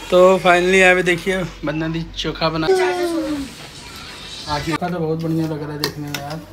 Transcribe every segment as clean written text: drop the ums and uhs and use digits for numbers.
तो फाइनली यहाँ पे देखिए बंदा दी चोखा बना। चोखा तो बहुत बढ़िया लग रहा है देखने में यार।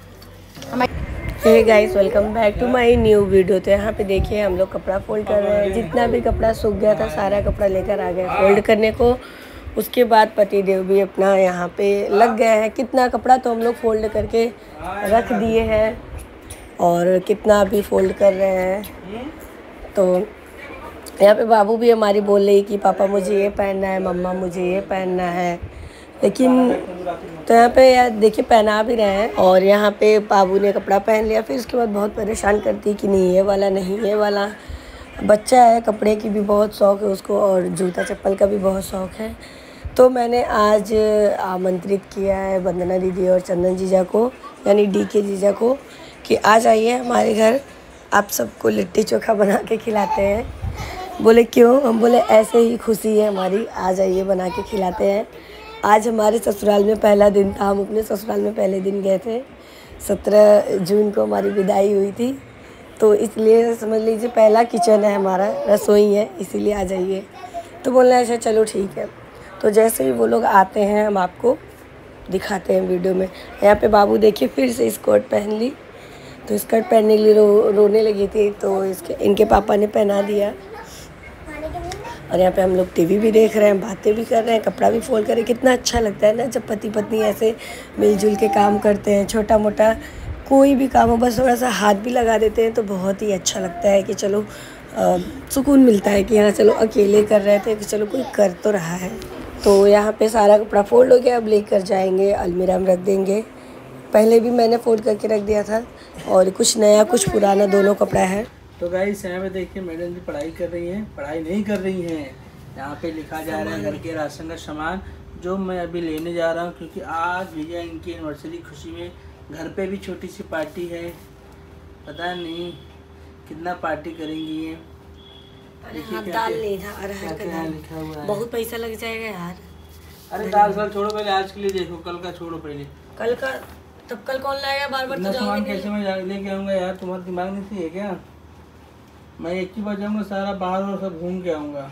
Hey guys, welcome back to my new video. तो यहाँ पे देखिए हम लोग कपड़ा फोल्ड कर रहे हैं। जितना भी कपड़ा सूख गया था सारा कपड़ा लेकर आ गए फोल्ड करने को। उसके बाद पतिदेव भी अपना यहाँ पे लग गए हैं। कितना कपड़ा तो हम लोग फोल्ड करके रख दिए हैं और कितना अभी फोल्ड कर रहे हैं। तो यहाँ पे बाबू भी हमारी बोल रही कि पापा मुझे ये पहनना है, मम्मा मुझे ये पहनना है। लेकिन तो यहाँ पे यार देखिए पहना भी रहे हैं। और यहाँ पे बाबू ने कपड़ा पहन लिया, फिर उसके बाद बहुत परेशान करती कि नहीं ये वाला नहीं ये वाला। बच्चा है, कपड़े की भी बहुत शौक़ है उसको और जूता चप्पल का भी बहुत शौक़ है। तो मैंने आज आमंत्रित किया है वंदना दीदी और चंदन जीजा को, यानी डी के जीजा को, कि आ जाइए हमारे घर, आप सबको लिट्टी चोखा बना के खिलाते हैं। बोले क्यों? हम बोले ऐसे ही खुशी है हमारी, आ जाइए बना के खिलाते हैं। आज हमारे ससुराल में पहला दिन था। हम अपने ससुराल में पहले दिन गए थे। 17 जून को हमारी विदाई हुई थी, तो इसलिए समझ लीजिए पहला किचन है हमारा, रसोई है, इसीलिए आ जाइए। तो बोलना अच्छा चलो ठीक है। तो जैसे ही वो लोग आते हैं हम आपको दिखाते हैं वीडियो में। यहाँ पे बाबू देखिए फिर से स्कर्ट पहन ली, तो स्कर्ट पहनने के लिए रोने लगी थी, तो इनके पापा ने पहना दिया। और यहाँ पे हम लोग टीवी भी देख रहे हैं, बातें भी कर रहे हैं, कपड़ा भी फोल्ड कर रहे हैं। कितना अच्छा लगता है ना जब पति पत्नी ऐसे मिलजुल के काम करते हैं। छोटा मोटा कोई भी काम हो बस थोड़ा सा हाथ भी लगा देते हैं तो बहुत ही अच्छा लगता है कि चलो सुकून मिलता है कि हाँ चलो अकेले कर रहे थे कि चलो कोई कर तो रहा है। तो यहाँ पे सारा कपड़ा फोल्ड हो गया, अब लेकर जाएंगे अलमीरा में रख देंगे। पहले भी मैंने फोल्ड करके रख दिया था और कुछ नया कुछ पुराना दोनों कपड़ा है। तो गाइस यहाँ पे देखिए मैडम जी पढ़ाई कर रही हैं, पढ़ाई नहीं कर रही हैं। यहाँ पे लिखा जा रहा है घर के राशन का सामान जो मैं अभी लेने जा रहा हूँ, क्योंकि आज भैया इनकी एनिवर्सरी खुशी में घर पे भी छोटी सी पार्टी है। पता नहीं कितना पार्टी करेंगी ये। दाल लेना अरहर का दाल लिखा हुआ है, बहुत पैसा लग जाएगा यार। अरे दाल साल छोड़ो, पहले आज के लिए देखो, कल का छोड़ो पहले। कल का तब कल कौन लाएगा? बार बार तो सामान कैसे मैं लेके आऊँगा यार? तुम्हारा दिमाग नहीं सही है क्या? मैं एक ही बार जाऊँगा, सारा बाहर और सब घूम के आऊँगा।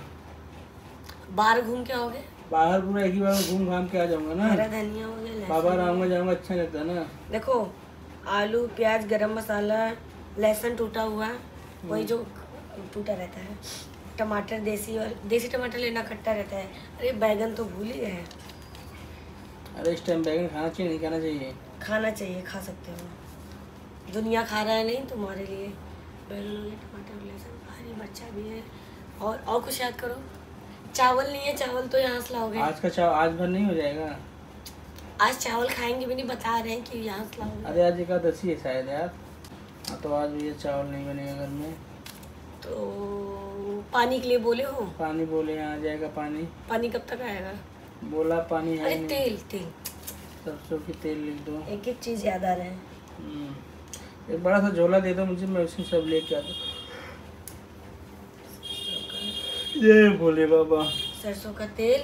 बाहर घूम के आओगे? बाहर पूरा एक ही बार घूम घाम के आ जाऊँगा ना। धनिया हो गया, बाहर आऊँगा जाऊँगा, अच्छा लगता है ना। देखो आलू प्याज गरम मसाला लहसुन टूटा हुआ, वही जो टूटा रहता है, टमाटर देसी टमाटर लेना, खट्टा रहता है। अरे बैगन तो भूल ही गए। अरे इस टाइम बैगन खाना चाहिए नहीं खाना चाहिए? खाना चाहिए, खा सकते हो। दुनिया खा रहा है नहीं तुम्हारे लिए। बैगन हो गया, टमाटर लहसुन, हरी मिर्चा भी है। और कुछ याद करो। चावल नहीं है, चावल तो यहाँ से लाओगे। आज का चावल आज भर नहीं हो जाएगा? आज चावल खाएंगे भी नहीं, बता रहे हैं कि यहाँ से लाओगे। अरे आज एकादशी है शायद यार। हाँ तो आज भी ये चावल नहीं बनेगा घर में। तो पानी के लिए बोले हो? पानी बोले, आ जाएगा पानी। पानी कब तक आएगा? बोला पानी है। अरे तेल सरसों की तेल लिख दो। एक एक चीज याद आ रहे हैं। एक बड़ा सा झोला दे दो मुझे, मैं उसी सब लेके आ दूँ। ये बोले बाबा। सरसों का तेल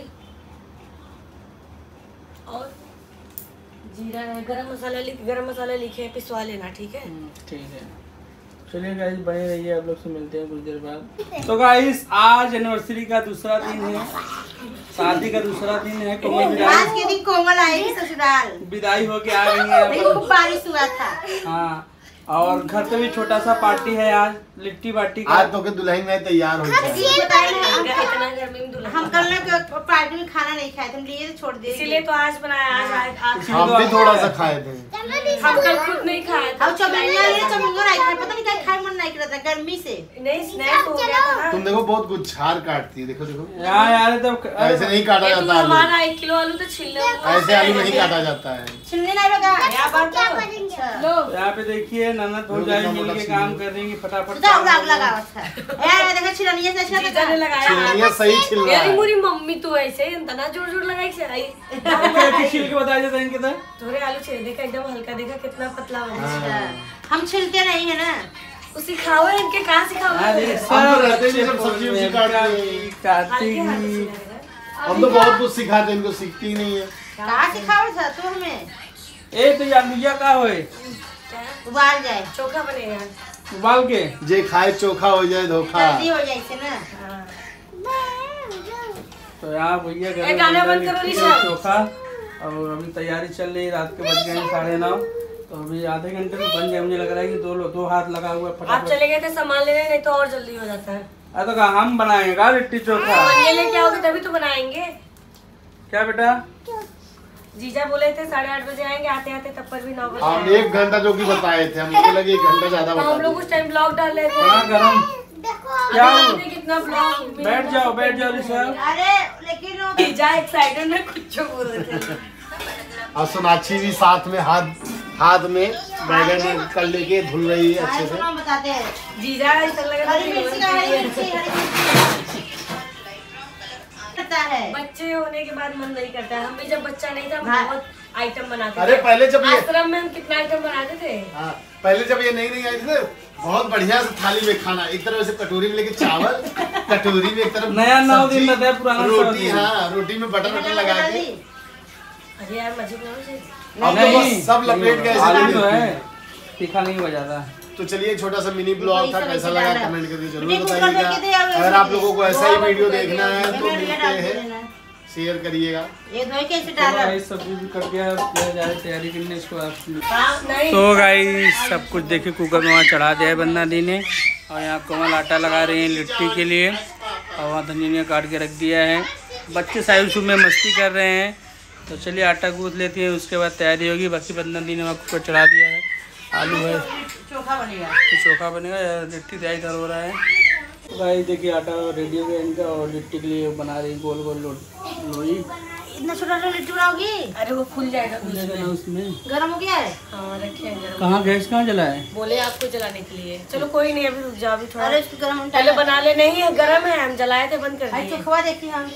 और जीरा है, गरम मसाला लिखे हैं, पिसवा लेना। ठीक है ठीक है। चलिए गाइस बने रहिए, आप लोग से मिलते हैं कुछ देर बाद। तो गाइस आज एनिवर्सरी का दूसरा दिन है, शादी का दूसरा दिन है। कोमल आज के दिन कोमल आएगी ससुराल, विदाई होके आ गई है। खूब बारिश हुआ था। हाँ और घर पे भी छोटा सा पार्टी है आज, लिट्टी पार्टी का। आज तो के दुल्हन में तैयार हो हम कल ना पार्टी में खाना नहीं खाए, तुम लिए छोड़ दिए, इसीलिए तो आज बनाया। हम भी थोड़ा सा खाए थे, हम कल खुद नहीं खाए थे। चमिंगो नहीं खाए, पता नहीं क्या खाए, मन नहीं कर रहा था गर्मी से। नहीं स्नैक हो गया था। तुम देखो बहुत कुछ छार काटती है, देखो देखो यार तब ऐसे नहीं काटा जाता आलू। हमारा 1 किलो आलू तो छिल ऐसे आलू नहीं काटा जाता है। छिलने नहीं लगा। यहाँ पे देखिए ननद भौजाई मिल के काम कर रही है फटाफट। छिलनिया सही छिल रहा है। मेरी मम्मी तो ऐसे तना जोर जोर लगाई से आई। छिल के बताया जाता है इनके तो। थोड़े आलू छिल, देखा एकदम हल्का, देखा कितना पतला बना। हम छिलते नहीं है ना, सिखाओ इनके, कहाँ सिखाओ? हम तो बहुत कुछ सिखाते, इनको सीखती ही नहीं है। कहाँ सिखाओ था तू हमें? ए तो यार का होए उबाल जाए, चोखा बनेगा। उबाल के जे खाए चोखा हो जाए धोखा। जल्दी हो जाए ना। तो यहाँ भैया गाना बंद करो लिट्टी चोखा, और अभी तैयारी चल रही है। रात के बज गए 9:30, तो अभी आधे घंटे में बन जाए। मुझे लग रहा है कि दो हाथ लगा हुआ है। आप चले गए थे सामान लेने, नहीं तो और जल्दी हो जाता है। तो कहा हम बनाएंगे लिट्टी चोखा, लेके आओगे तभी तो बनाएंगे। क्या बेटा? जीजा बोले थे 8:30 बजे आएंगे, आते आते तब पर भी 9 बजे। हम 1 घंटा जो कि बताए थे, हमको लगे 1 घंटा ज्यादा बता हम लोग उस टाइम ब्लॉग डाल रहे थे। गरम क्या कितना ब्लॉग। बैठ जाओ ऋषभ। अरे लेकिन जीजा एक्साइटेड में कुछ बोल रहे थे। और सोनाक्षी भी साथ में हाथ में बैगन कर लेके धुल रही है अच्छे से। बताते हैं जीजा ऐसा लग रहा है बच्चे होने के बाद मन नहीं करता है। हम भी जब बच्चा नहीं था हम बहुत आइटम बनाते थे। अरे पहले जब ये आश्रम में हम कितना आइटम बनाते थे। हाँ, पहले जब ये नई आई थी ना, बहुत बढ़िया से थाली में खाना, एक तरफ से कटोरी में लेके चावल, कटोरी में एक तरफ नया 9 दिन रहता है, पुराना रोटी। हाँ, रोटी में बटर लगा के। अरे यार मजे नहीं, सब लपेट के तो है, तीखा नहीं हो जाता। तो चलिए, छोटा सा मिनी ब्लॉग था, कैसा लगा कमेंट करके जरूर बताइएगा। अगर आप लोगों को ऐसा ही वीडियो देखना है तो मिलते हैं, शेयर करिएगा। सब्जी भी कट गया, तैयारी करने इसको। तो गाइस सब कुछ देखिए, कुकर में वहाँ चढ़ा दिया है बन्ना दी ने, और यहाँ कोमल आटा लगा रही है लिट्टी के लिए, और वहाँ धनिया काट के रख दिया है। बच्चे साइड में मस्ती कर रहे हैं, तो चलिए आटा गूंथ लेती है, उसके बाद तैयारी होगी। बाकी बन्ना दी ने वहाँ कुकर चढ़ा दिया है, आलू है, चोखा बनेगा, लिट्टी तैयारी हो रहा है। तो भाई देखिए आटा रेडी हो गया इनका, और लिट्टी के लिए बना रही गोल गोल लोई। इतना छोटा लिट्टी बनाओगी? अरे वो फूल जाएगा उसमें। गरम हो गया है? हाँ रखे हैं। कहाँ गैस कहाँ जला है? बोले आपको जलाने के लिए। चलो कोई नहीं, अभी रुक जाओ, अभी थोड़ा। अरे इसको गरम पहले बना ले। नहीं है गरम है, हम जलाए थे, बंद कर दिए। चोखवा देखिए हम।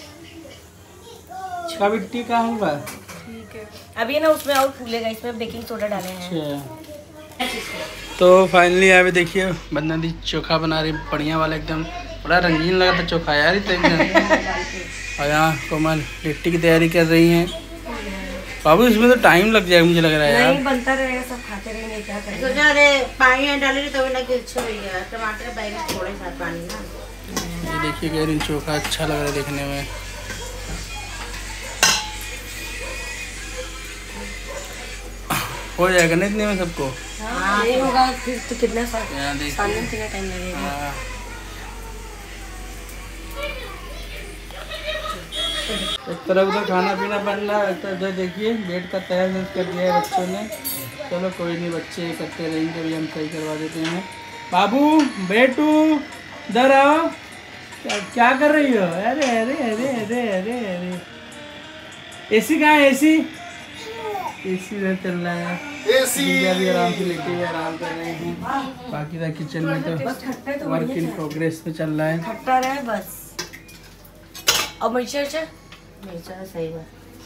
लिट्टी कहाँ होगा? ठीक है, अभी ना उसमें और फूलेगा, इसमें बेकिंग सोडा डाले हैं। तो फाइनली यहाँ पे देखिए बन्ना दी चोखा बना रही, बढ़िया वाला, एकदम बड़ा रंगीन लगा था चोखा यार और यहाँ कोमल लिट्टी की तैयारी कर रही हैं। बाबू इसमें तो टाइम लग जाएगा मुझे लग रहा है यार। नहीं बनता रहेगा, सब खाते रहेंगे, क्या करेंगे। सोचा अरे पानी डाले तो ना अच्छा हो गया, टमाटर बैगन थोड़े सा पानी ना। ये देखिए कह रही चोखा अच्छा लग रहा है देखने में। हो जाएगा ना इतने में सबको? हाँ, नहीं होगा फिर तो कितना टाइम लगेगा। एक तरफ उधर खाना पीना बन रहा है, एक तरफ देखिए बेड का तैयार कर दिया है बच्चों ने। चलो कोई नहीं, बच्चे करते रहेंगे, अभी हम सही करवा देते हैं। बाबू बेटू इधर आओ, क्या कर रही हो? अरे अरे अरे अरे अरे अरे, एसी कहाँ है? एसी में चल रहा है, भी आराम से लेटे हुए आराम कर रहे हैं। बाकी था किचन में तो वर्क इन प्रोग्रेस में चल रहा है। खट्टा रहे बस। और मिर्चा सही बात।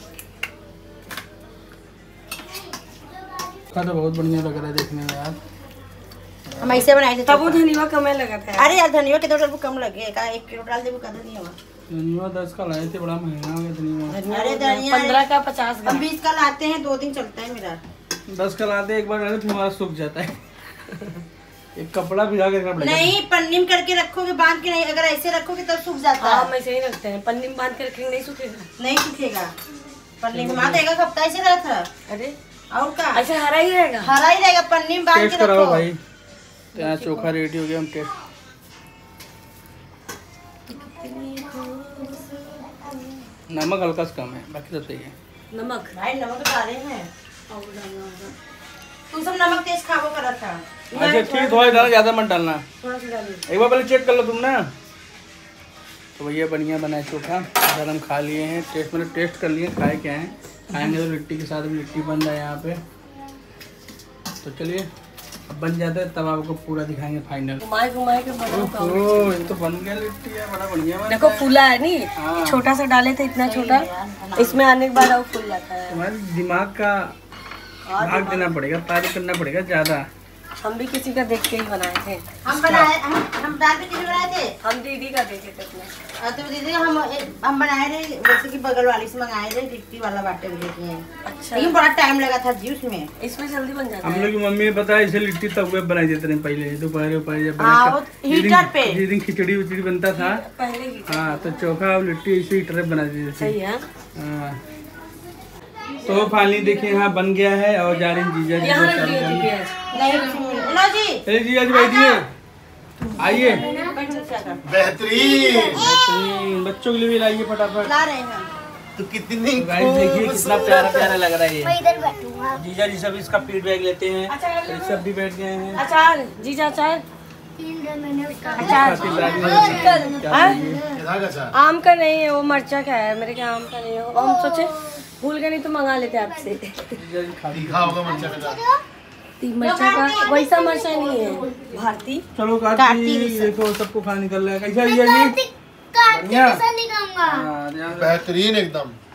तो बहुत बढ़िया लग रहा है देखने में यार। हम ऐसे बनाए थे तब वो धनिया कम लगा था। अरे यार धनिया के तो कम लगे, 1 किलो डाल दे, वो कदर नहीं हुआ। धनिया 10 का लाए थे, बड़ा महंगा हो गया धनिया। अरे धनिया 15 का 50 हम 20 का लाते हैं, 2 दिन चलता है मेरा। 10 का लाते एक बार डाले फिर हमारा सूख जाता है। एक कपड़ा भिगा के रखना पड़ेगा। नहीं पन्नी में करके रखोगे, बांध के नहीं, अगर ऐसे रखोगे तब सूख जाता है। हम ऐसे ही रखते हैं, पन्नी में बांध के रखेंगे, नहीं सूखेगा। नहीं सूखेगा, पन्नी में बांध देगा, हफ्ता ऐसे रहा था। अरे और का ऐसे हरा ही रहेगा, हरा ही रहेगा, पन्नी में बांध टेस्ट के कराओ रखो भाई। तो यहाँ चोखा रेडी हो गया, हम टेस्ट। नमक हल्का सा कम है, बाकी सब सही है। नमक भाई नमक तो डाले हैं, तुम सब नमक तेज खाओ करा था। अच्छा ठीक, थोड़ा डालना, ज्यादा मत डालना। थोड़ा सा डालिए। एक बार पहले चेक कर लो तुम ना। तो भैया बढ़िया बना है चोखा, अगर हम खा लिए हैं, टेस्ट मतलब टेस्ट कर लिए, खाए क्या है, खाएंगे तो लिट्टी के साथ लिट्टी बन रहा है यहाँ पे। तो चलिए अब बन जाता है तब आपको पूरा दिखाएंगे फाइनल। घुमाए के ओह ये तो बन गया लिट्टी है, बड़ा बढ़िया बना। देखो फूला है नहीं, हाँ। छोटा सा डाले थे, इतना छोटा, इसमें आने के बाद और फूल जाता है। तुम्हारे दिमाग का भाग देना पड़ेगा, पारी करना पड़ेगा ज्यादा। हम भी किसी का देख के ही बनाए थे। हम बनाए, हम दाल भी किसी बनाए थे। हम दीदी का देखे थे अपने। तो दीदी हम बनाए थे, जैसे कि बगल वाली से मंगाए थे, लिट्टी वाला बाटे भी देखे हैं। अच्छा, लेकिन बड़ा टाइम लगा था जी उसमें। इसमें जल्दी बन जाता हम है। लोग की मम्मी ने बताया इसे लिट्टी तवे बनाई देते रहे पहले, दोपहर हीटर पे जिस दिन खिचड़ी उचड़ी बनता था पहले ही। हाँ, तो चोखा और लिट्टी इसे हीटर पे बना देते थे। सही है। हाँ। तो फाइनली देखिए यहाँ बन गया है और जा रहे हैं जीजा जी यहाँ को रख सर्व दिए थे करने। प्याज। लो जी, ए जीजा जी बैठिए, आइए। बेहतरीन। बच्चों के लिए भी लाइए फटाफट। ला रहे हैं। तो कितनी गाइस देखिए कितना प्यारा प्यारा लग रहा है मैं ये। इधर बैठूंगा। जीजा जी सब इसका फीडबैक लेते हैं। ये सब भी बैठ गए हैं। अचार जीजा अचार। खातिर राजी हैं। क्या हाँ? चाहिए? किधर का चार? आम का नहीं है वो, मरचा का है। मेरे क्या आम का नहीं है। हम सोचे भूल गए, नहीं तो मंगा लेते आपसे। जीजा जी खा लीजिए। तीखा होगा मरचा का चार। मरचा का वैसा मरचा नहीं है, भारती। चलो कार्ती देखो सबको खाना निकल रहा है। कैसा जीजा जी? बढ़िया। नहीं खाऊंगा। हाँ, ध्यान रखो। बेहतरीन एकदम।